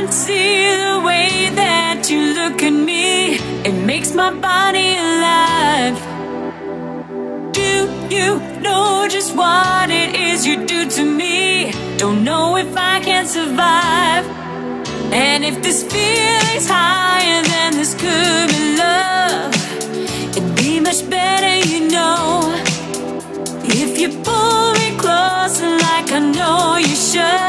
can see the way that you look at me. It makes my body alive. Do you know just what it is you do to me? Don't know if I can survive. And if this feeling's higher, then this could be love. It'd be much better, you know, if you pull me closer like I know you should.